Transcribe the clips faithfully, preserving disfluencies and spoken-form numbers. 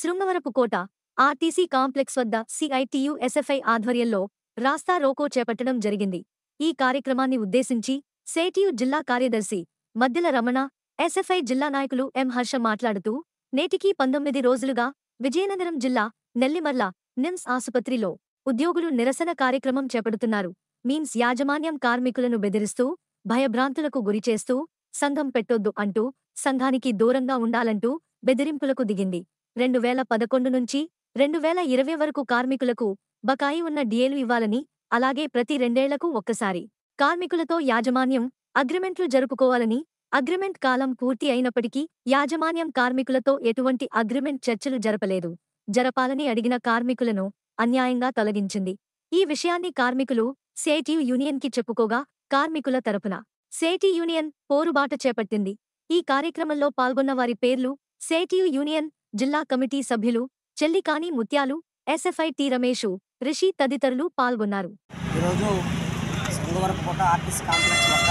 Srungavarapukota RTC complex వద్ద CITU SFI ఆధ్వర్యంలో రాస్తా రోకో చేపట్టడం జరిగింది. ఈ కార్యక్రమాన్ని ఉద్దేశించి సేటియు జిల్లా కార్యదర్శి మద్దెల రమణ, ఎస్ఎఫ్ఐ జిల్లా నాయకులు ఎం హర్ష మాట్లాడుతూ, నేటికి పంతొమ్మిది రోజులుగా విజయనగరం జిల్లా నెల్లిమర్ల నిమ్స్ ఆసుపత్రిలో ఉద్యోగులు నిరసన కార్యక్రమం చేపడుతున్నారు. మీన్స్ యాజమాన్యం కార్మికులను బెదిరిస్తూ, భయభ్రాంతులకు గురిచేస్తూ, సంఘం పెట్టొద్దు అంటూ, సంఘానికి దూరంగా ఉండాలంటూ బెదిరింపులకు దిగింది. రెండు వేల పదకొండు నుంచి రెండు వేల ఇరవై వరకు కార్మికులకు బకాయి ఉన్న డిఏలు ఇవ్వాలని, అలాగే ప్రతి రెండేళ్లకు ఒక్కసారి కార్మికులతో యాజమాన్యం అగ్రిమెంట్లు జరుపుకోవాలని, అగ్రిమెంట్ కాలం పూర్తి అయినప్పటికీ యాజమాన్యం కార్మికులతో ఎటువంటి అగ్రిమెంట్ చర్చలు జరపలేదు. జరపాలని అడిగిన కార్మికులను అన్యాయంగా తొలగించింది. ఈ విషయాన్ని కార్మికులు సేటియు యూనియన్కి చెప్పుకోగా, కార్మికుల తరపున సేటి యూనియన్ పోరుబాట చేపట్టింది. ఈ కార్యక్రమంలో పాల్గొన్న వారి పేర్లు: సేటియు యూనియన్ జిల్లా కమిటీ సభ్యులు చెల్లికాని ముత్యాలు, ఎస్ఎఫ్ఐ టి రమేషు, రిషి తదితరులు పాల్గొన్నారు. ఈరోజు శృంగవరపుకోట ఆర్టీసీ కాంప్లెక్స్ వద్ద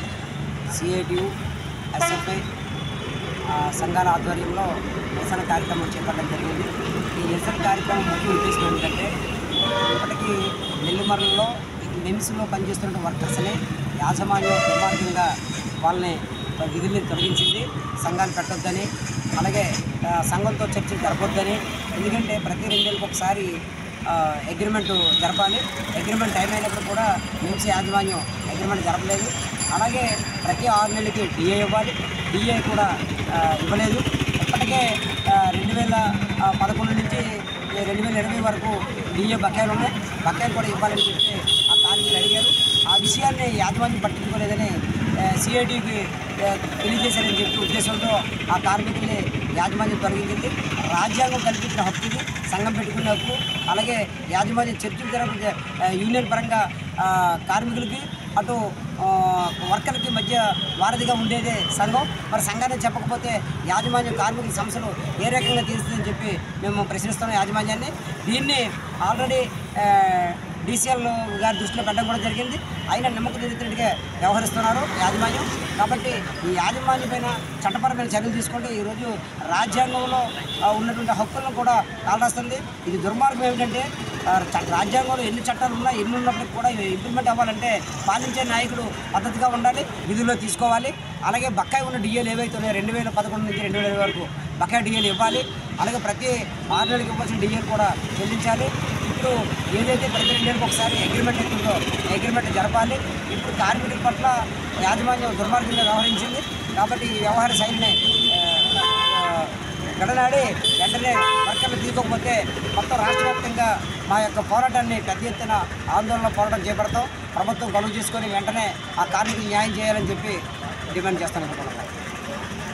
సిఐటియు ఎస్ఎఫ్ఐ సంఘాల ఆధ్వర్యంలో నిరసన కార్యక్రమం చేపట్టడం జరిగింది. ఈ నిరసన కార్యక్రమం ముఖ్య ఉద్దేశం ఏంటంటే, ఇప్పటికీ నెల్లిమర్లలో నిమ్స్లో పనిచేస్తున్న వర్కర్స్ని యాజమాన్యం దుర్మార్గంగా వాళ్ళని విధుల్ని తొలగించింది. సంఘాలు పెట్టొద్దని, అలాగే సంఘంతో చర్చలు జరపొద్దని. ఎందుకంటే ప్రతి రెండేళ్ళకి ఒకసారి అగ్రిమెంటు జరపాలి. అగ్రిమెంట్ టైం అయినప్పుడు కూడా నిమ్స్ యాజమాన్యం అగ్రిమెంట్ జరపలేదు. అలాగే ప్రతి ఆరు నెలలకి డిఏ ఇవ్వాలి. డిఏ కూడా ఇవ్వలేదు. ఇప్పటికే రెండు వేల పదకొండు నుంచి రెండు వేల ఇరవై వరకు డిఏ బకాయిలు ఉన్నాయి. బకాయిలు కూడా ఇవ్వాలని చెప్పి ఆ కార్మికులు అడిగారు. ఆ విషయాన్ని యాజమాన్యం పట్టించుకోలేదని సిఐటికి తెలియజేశారని చెప్పి ఉద్దేశంతో ఆ కార్మికుల్ని యాజమాన్యం తొలగించింది. రాజ్యాంగం కల్పించిన హక్కు ఇది, సంఘం పెట్టుకునే హక్కు. అలాగే యాజమాన్యం చర్చలు జరగ యూనియన్ పరంగా కార్మికులకి అటు వర్కర్లకి మధ్య వారధిగా ఉండేదే సంఘం. మరి సంఘాన్ని చెప్పకపోతే యాజమాన్యం కార్మికుల సమస్యలు ఏ రకంగా తీరుస్తుందని చెప్పి మేము ప్రశ్నిస్తున్నాం యాజమాన్యాన్ని. దీన్ని ఆల్రెడీ డీసీఎల్ గారి దృష్టిలో పెట్టడం కూడా జరిగింది. అయినా నిమ్మకు నిరుతుడిగా వ్యవహరిస్తున్నారు యాజమాన్యం. కాబట్టి ఈ యాజమాన్యం పైన చట్టపరమైన చర్యలు తీసుకుంటే ఈరోజు రాజ్యాంగంలో ఉన్నటువంటి హక్కులను కూడా కాలరాస్తుంది. ఇది దుర్మార్గం ఏమిటంటే, రాజ్యాంగంలో ఎన్ని చట్టాలు ఉన్నా ఎన్ని ఉన్నప్పటికీ కూడా ఇంప్లిమెంట్ అవ్వాలంటే పాలించే నాయకుడు పద్ధతిగా ఉండాలి, విధుల్లో తీసుకోవాలి. అలాగే బకాయి ఉన్న డిఏలు ఏవైతే ఉన్నాయో రెండు వేల పదకొండు నుంచి రెండు వేల ఇరవై వరకు బకాయి డిఏలు ఇవ్వాలి. అలాగే ప్రతి ఆరు నెలలకు ఇవ్వాల్సిన డిఏలు కూడా చెల్లించాలి. ఇప్పుడు ఏదైతే ప్రతి రెండేళ్ళకి ఒకసారి అగ్రిమెంట్ అవుతుందో అగ్రిమెంట్ జరపాలి. ఇప్పుడు కార్మికుల పట్ల యాజమాన్యం దుర్మార్గంగా వ్యవహరించింది. కాబట్టి ఈ వ్యవహార శైలిని గడనాడి వెంటనే వర్కర్లు తీసుకోకపోతే మొత్తం రాష్ట్ర వ్యాప్తంగా మా యొక్క పోరాటాన్ని పెద్ద ఎత్తున ఆందోళన పోరాటం చేపడతాం. ప్రభుత్వం గడువు చేసుకొని వెంటనే ఆ కార్మికులు న్యాయం చేయాలని చెప్పి డిమాండ్ చేస్తాను.